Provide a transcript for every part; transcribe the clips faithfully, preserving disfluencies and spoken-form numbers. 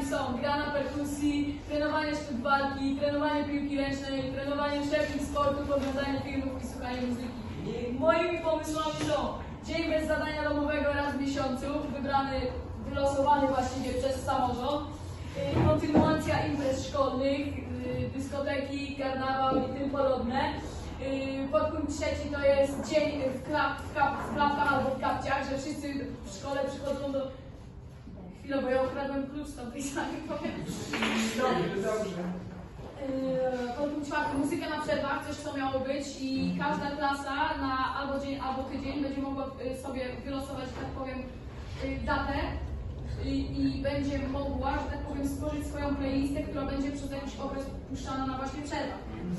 są gra na perkusji, trenowanie sztuk walki, trenowanie piłki ręcznej, trenowanie wszelkich sportów, oglądanie filmów i słuchanie muzyki. Moimi pomysłami są dzień bez zadania domowego raz w miesiącu, wybrany, wylosowany właściwie przez samorząd, kontynuacja imprez szkolnych, dyskoteki, karnawał i tym podobne. Podpunkt trzeci to jest dzień w, klap, w, kap, w klapkach albo w kapciach, że wszyscy w szkole przychodzą do... Chwilę, bo ja ukradłem klucz z tamtej sali, powiem. Dobrze, dobrze. Podpunkt czwarty, muzyka na przerwach, coś co miało być i każda klasa na albo dzień, albo tydzień będzie mogła sobie wylosować, że tak powiem, datę i, i będzie mogła, że tak powiem, stworzyć swoją playlistę, która będzie przez jakiś okres puszczana na właśnie przerwach.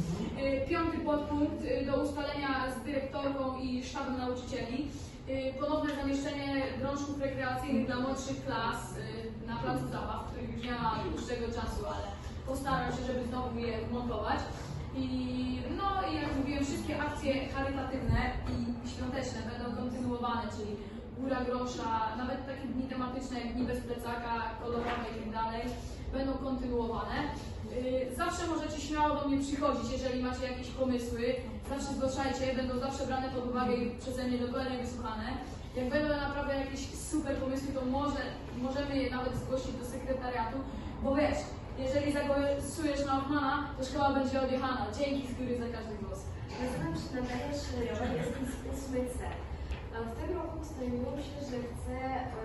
Piąty podpunkt, do ustalenia z dyrektorką i sztabem nauczycieli. Ponowne zamieszczenie drążków rekreacyjnych dla młodszych klas na placu zabaw, których już nie ma dłuższego czasu, ale postaram się, żeby znowu je montować. I, no i jak mówiłem, wszystkie akcje charytatywne i świąteczne będą kontynuowane, czyli Góra Grosza, nawet takie dni tematyczne jak Dni bez plecaka, kolorowe i tak dalej, będą kontynuowane. Zawsze możecie śmiało do mnie przychodzić, jeżeli macie jakieś pomysły. Zawsze zgłaszajcie, będą zawsze brane pod uwagę i przeze mnie dokładnie wysłuchane. Jak będą naprawdę jakieś super pomysły, to może, możemy je nawet zgłosić do sekretariatu, bo wiesz, jeżeli zagłosujesz na Ochmana, to szkoła będzie odjechana. Dzięki z góry za każdy głos. Nazywam się Natalia Szlejowa, jestem z ósmej C. W tym roku postanowiłam się, że chcę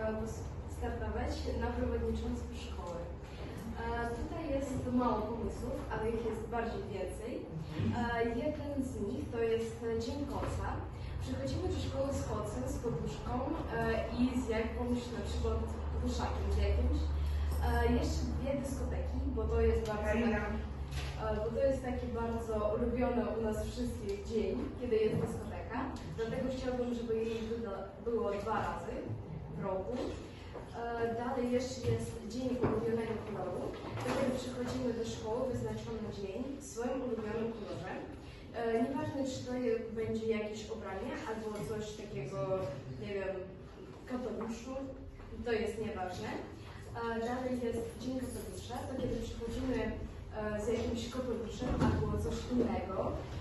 startować na przewodniczącą szkoły. Tutaj jest mało pomysłów, ale ich jest bardziej więcej. Jeden z nich to jest Dzień Koca. Przychodzimy do szkoły z kocem, z poduszką i z jakąś, na przykład wyszakiem z jakimś. Jeszcze dwie dyskoteki, bo to jest bardzo taki, bo to jest taki bardzo ulubiony u nas wszystkich dzień, kiedy jest dyskoteka. Dlatego chciałabym, żeby jej było dwa razy w roku. Dalej jeszcze jest Dzień ulubionego koloru. Wtedy przychodzimy do szkoły wyznaczony dzień w swoim ulubionym kolorze. Nieważne, czy to będzie jakieś ubranie albo coś takiego, nie wiem, kapeluszu, to jest nieważne. Dalej jest Dzień kapelusza, to kiedy przychodzimy z jakimś kapeluszem albo coś innego.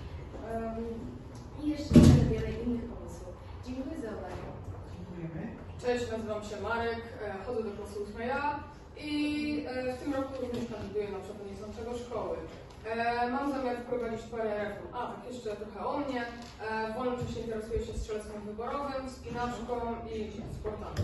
I jeszcze wiele, wiele innych pomysłów. Dziękuję za uwagę. Dziękujemy. Cześć, nazywam się Marek, chodzę do klasy ósmej A i w tym roku również kandyduję na przewodniczącego szkoły. Mam zamiar wprowadzić parę reform. A, tak jeszcze trochę o mnie. W wolnym czasie interesuję się strzelectwem wyborowym, spinaczką i sportami.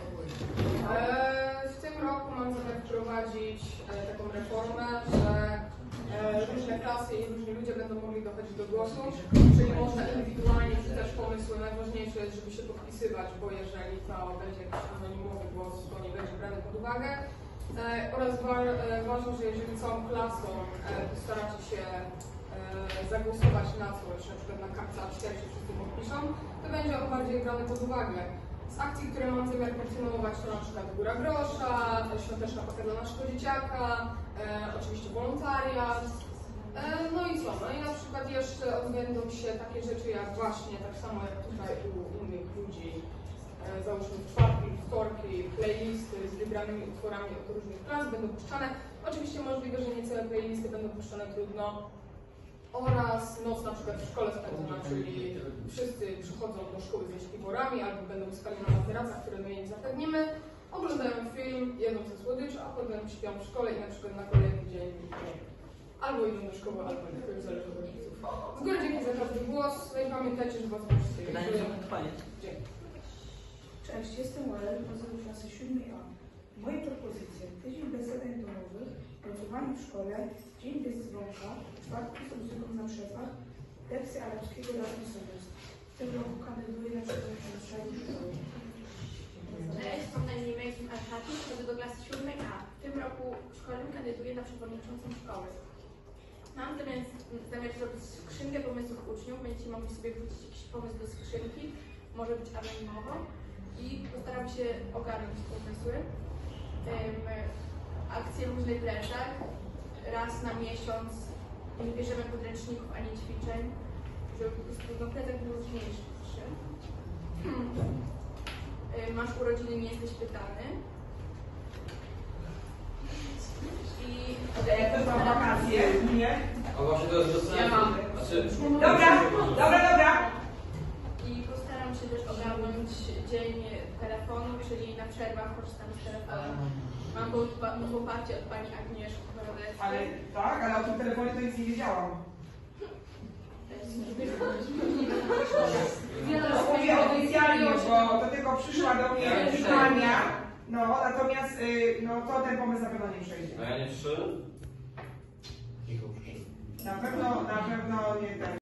W tym roku mam zamiar wprowadzić taką reformę, że różne klasy i różni ludzie będą mogli dochodzić do głosu, czyli można indywidualnie wrzucać pomysły. Najważniejsze jest, żeby się podpisywać, bo jeżeli to będzie jakiś anonimowy głos, to nie będzie brany pod uwagę. Oraz ważne, że jeżeli całą klasą postaracie się zagłosować na coś, na przykład na kartce A cztery się wszyscy podpiszą, to będzie on bardziej brany pod uwagę. Z akcji, które mam zamiar kontynuować, to na przykład Góra Grosza, świąteczna paka dla naszego dzieciaka, e, oczywiście wolontariat, e, no i co, no i na przykład jeszcze odbędą się takie rzeczy jak właśnie, tak samo jak tutaj u innych ludzi, e, załóżmy w czwartki, wtorki, playlisty z wybranymi utworami od różnych klas będą puszczane. Oczywiście możliwe, że nie całe playlisty będą puszczane, trudno. Oraz noc na przykład w szkole spędzona, czyli wszyscy przychodzą do szkoły ze śpiworami albo będą spali na materacach, które my im zapewnimy, oglądają film, jedzą ze słodycz, a potem śpią w szkole i na przykład na kolejny dzień albo idą do szkoły, albo nie, to już zależy od rodziców. Z góry dzięki za każdy głos, no i pamiętajcie, że was wszystkich dzięki. Cześć, jestem Łelek, chodzę do klasy siódmej A. Moje propozycje: tydzień bez zadań domowych, pracowanie w szkole, dzień bez dzwonka, czwartki z muzyką na przerwach, lekcje arabskiego raz na semestr. W tym roku kandyduję na przewodniczącego szkoły. Cześć, mam na imię Mekin Archatis, chodzę do klasy siódmej A. W tym roku szkolnym kandyduję na przewodniczącą szkoły. Mam zamiar, zamiar zrobić skrzynkę pomysłów uczniów, będziecie mogli sobie wrzucić jakiś pomysł do skrzynki, może być anonimowo i postaram się ogarnąć pomysły. Um, akcje różnych plecach, raz na miesiąc, nie bierzemy podręczników ani ćwiczeń, żeby po prostu no, plecak był różniejszy. Hmm. Um, masz urodziny, nie jesteś pytany. A właśnie to jest Ja mam. Znaczy, Dobra, dobra, dobra. I postaram się też ogarnąć dzień telefonu, czyli na przerwach korzystam z telefonu. Mam popa- poparcie od pani Agnieszki Korodeckiej. Ale tak, ale o tym telefonie to nic nie wiedziałam. Wiele To mówię oficjalnie, bo to tylko przyszła do mnie Ania. No, natomiast y, no, to ten pomysł na pewno nie przejdzie. a ja nie trzy? Nikogo przyszedł. Na pewno, na pewno nie ten.